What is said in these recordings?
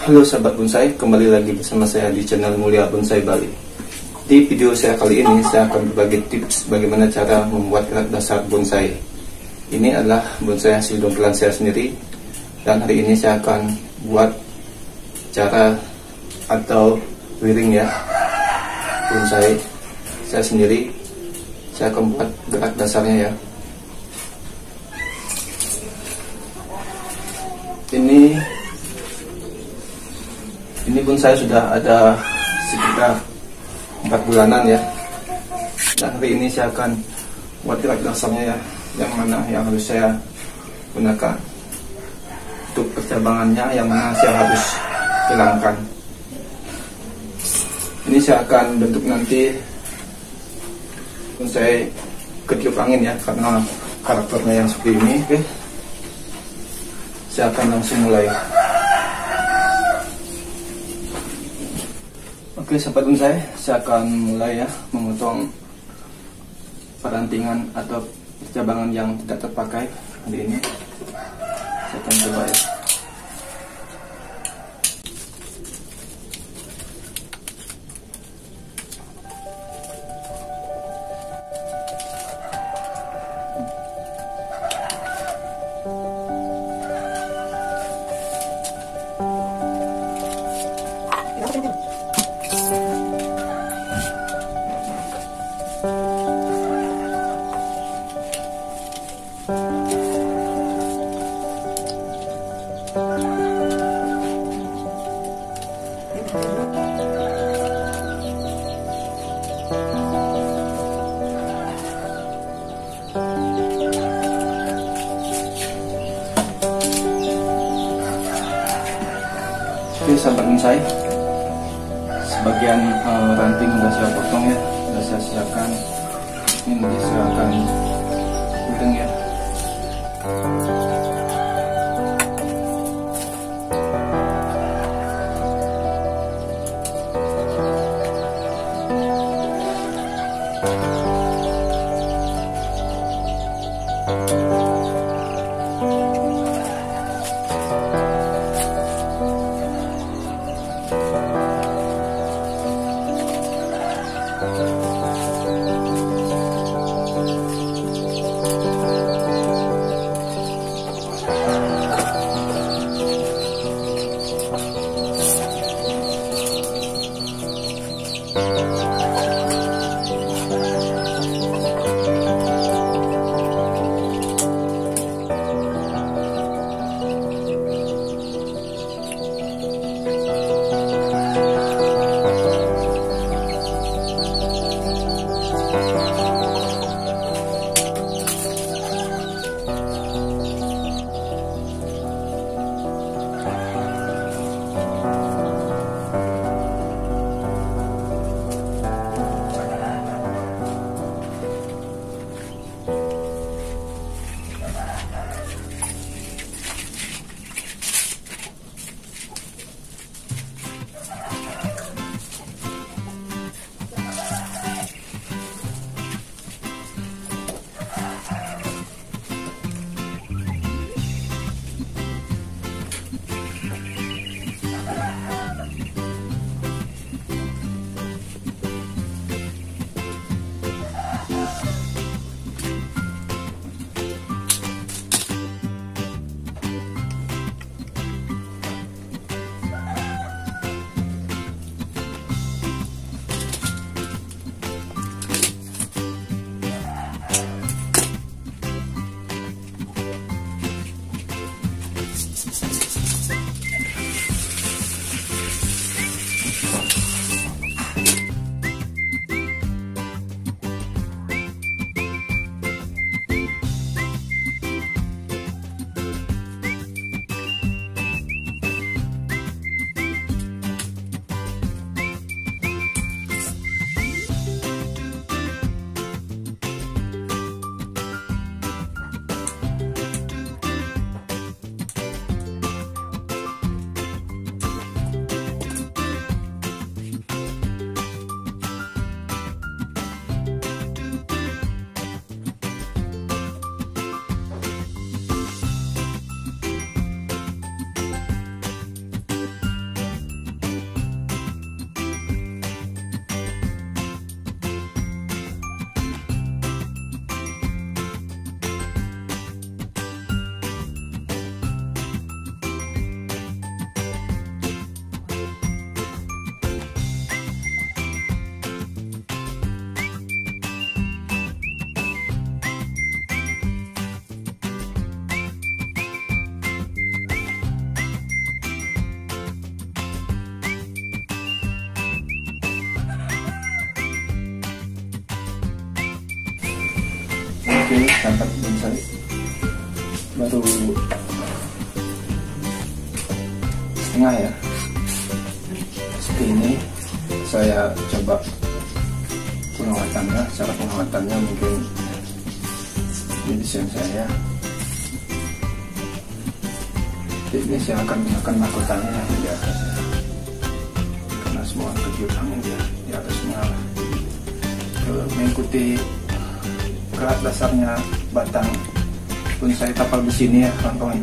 Halo sahabat bonsai, kembali lagi bersama saya di channel Mulia Bonsai Bali. Di video saya kali ini saya akan berbagi tips bagaimana cara membuat rak dasar bonsai. Ini adalah bonsai hasil dompelan saya sendiri, dan hari ini saya akan buat cara atau wiring ya bonsai saya sendiri. Saya akan buat gerak dasarnya ya. Ini bonsai sudah ada sekitar 4 bulanan ya. Dan hari ini saya akan buat gerak dasarnya ya, yang mana yang harus saya gunakan. Untuk percabangannya yang mana saya harus hilangkan. Ini saya akan bentuk nanti bonsai ketiup angin ya, karena karakternya yang seperti ini. Oke, saya akan langsung mulai. Oke sahabat bonsai, saya akan mulai ya memotong perantingan atau percabangan yang tidak terpakai hari ini. Saya akan coba ya. Oke sahabat bonsai, sebagian ranting sudah saya potong ya, sudah saya siapkan. Ini nanti saya akan wiring ya. sahabat bonsai, baru setengah ya. Seperti ini saya coba pengawatannya. Cara pengawatannya mungkin di desain saya. Ini saya akan gunakan mahkotanya di atas ya, karena semua kejutannya dia di atas semua. Mengikuti kerat dasarnya batang bonsai tapal besi ini ya kawan-kawan.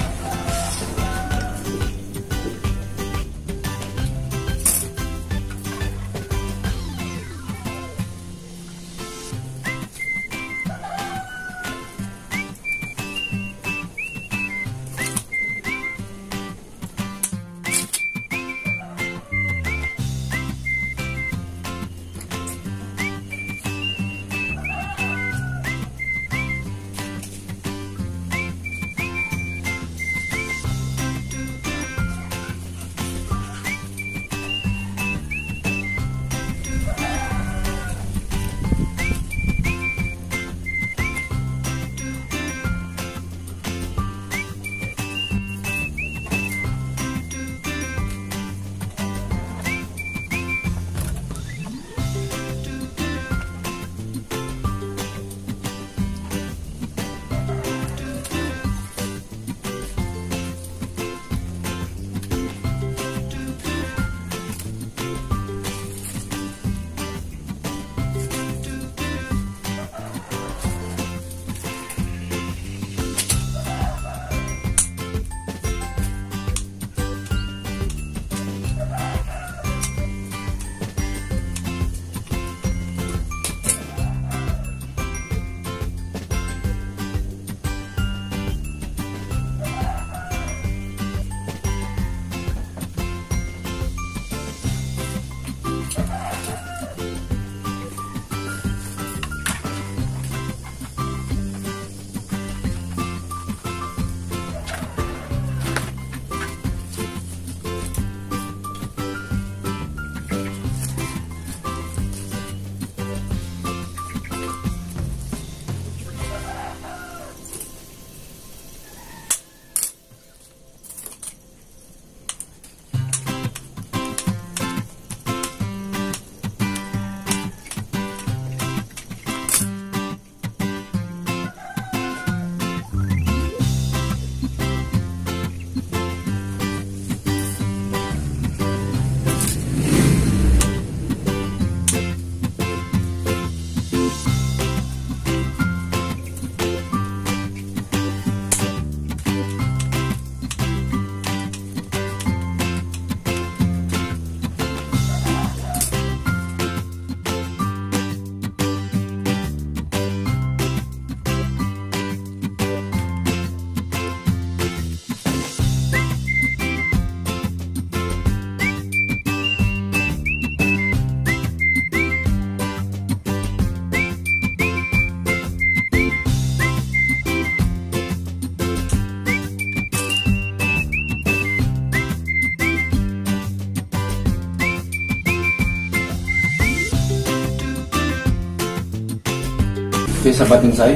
Oke sahabat bonsai,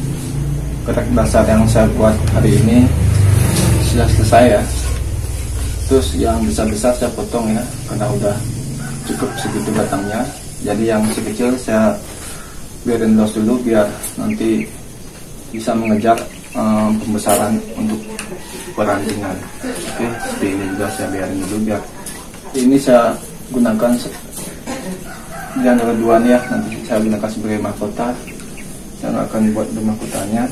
kotak dasar yang saya buat hari ini sudah selesai ya. Terus yang besar-besar saya potong ya, karena udah cukup segitu batangnya. Jadi yang kecil saya biarin los dulu biar nanti bisa mengejar pembesaran untuk perantingan. Oke, seperti ini juga saya biarin dulu biar ini saya gunakan yang kedua nih ya, nanti saya gunakan sebagai mahkota. Saya akan buat mahkotanya.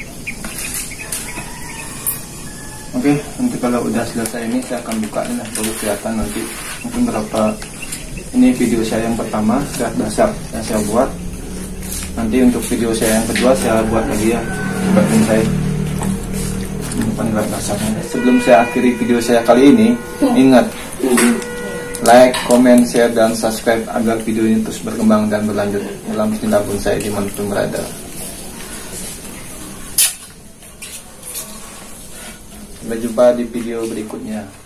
Oke, nanti kalau udah selesai ini saya akan buka ini lah, baru kelihatan nanti mungkin berapa. Ini video saya yang pertama, kerat dasar yang saya buat. Nanti untuk video saya yang kedua saya buat lagi ya, buat bonsai bukan kerat dasarnya. Sebelum saya akhiri video saya kali ini, ingat like, comment, share, dan subscribe agar video ini terus berkembang dan berlanjut dalam cinta bonsai dimanapun berada. Sampai jumpa di video berikutnya.